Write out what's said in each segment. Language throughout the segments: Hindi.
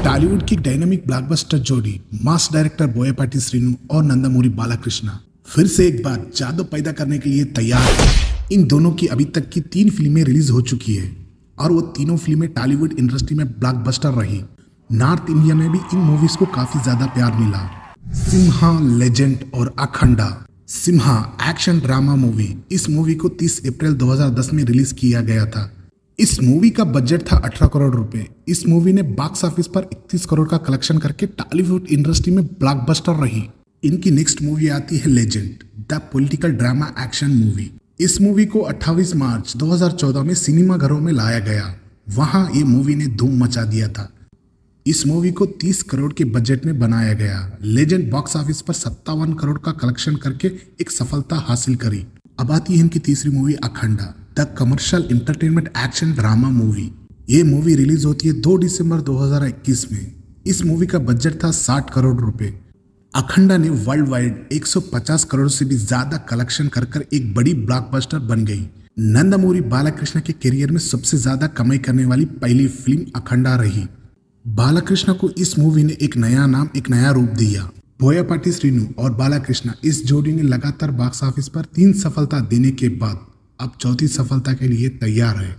टॉलीवुड की डायनामिक ब्लॉकबस्टर जोड़ी मास डायरेक्टर बोयपाटी श्रीनु और नंदमूरी बालाकृष्णा फिर से एक बार जादू पैदा करने के लिए तैयार है। इन दोनों की अभी तक की 3 फिल्में रिलीज हो चुकी है और वो तीनों फिल्में टॉलीवुड इंडस्ट्री में ब्लॉकबस्टर रही। नॉर्थ इंडिया में भी इन मूवीज को काफी ज्यादा प्यार मिला। सिम्हा, लेजेंड और Akhanda. Simha action drama movie. इस मूवी को 30 अप्रैल 2010 में रिलीज किया गया था। इस मूवी का बजट था 18 करोड़ रुपए। इस मूवी ने बॉक्स ऑफिस पर 31 करोड़ का कलेक्शन करके टॉलीवुड इंडस्ट्री में ब्लॉकबस्टर रही। इनकी नेक्स्ट मूवी आती है Legend, the political drama action movie. इस मूवी को 28 मार्च 2014 में सिनेमा घरों में लाया गया। वहां ये मूवी ने धूम मचा दिया था। इस मूवी को 30 करोड़ के बजट में बनाया गया। लेजेंड बॉक्स ऑफिस पर 57 करोड़ का कलेक्शन करके एक सफलता हासिल करी। अब आती है इनकी तीसरी movie Akhanda, the commercial entertainment action drama movie. ये मूवी रिलीज होती है 2 दिसंबर 2021 में। इस मूवी का बजट था 60 करोड़ रुपए। अखंडा ने वर्ल्ड वाइड 150 करोड़ से भी ज्यादा कलेक्शन कर एक बड़ी ब्लॉकबस्टर बन गई। नंदमूरी बालाकृष्ण के करियर में सबसे ज्यादा कमाई करने वाली पहली फिल्म अखंडा रही। बालाकृष्ण को इस मूवी ने एक नया नाम, एक नया रूप दिया। बोयपाटी श्रीनु और बालाकृष्ण इस जोड़ी ने लगातार बॉक्स ऑफिस पर 3 सफलता देने के बाद अब चौथी सफलता के लिए तैयार है।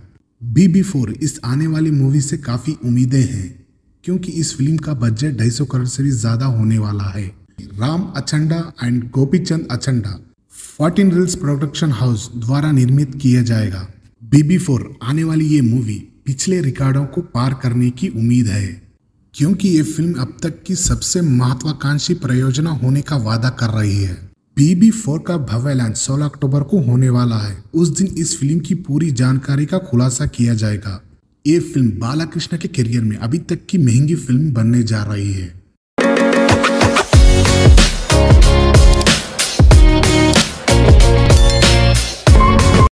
BB4 इस आने वाली मूवी से काफी उम्मीदें हैं क्योंकि इस फिल्म का बजट 250 करोड़ से भी ज्यादा होने वाला है। Ram Achanda and Gopichand Achanda 14 Reels production house द्वारा निर्मित किया जाएगा। BB4 आने वाली ये मूवी पिछले रिकॉर्डों को पार करने की उम्मीद है क्योंकि ये फिल्म अब तक की सबसे महत्वाकांक्षी परियोजना होने का वादा कर रही है। BB4 का भव्य लॉन्च 16 अक्टूबर को होने वाला है। उस दिन इस फिल्म की पूरी जानकारी का खुलासा किया जाएगा। ये फिल्म बालाकृष्ण के करियर में अभी तक की महंगी फिल्म बनने जा रही है।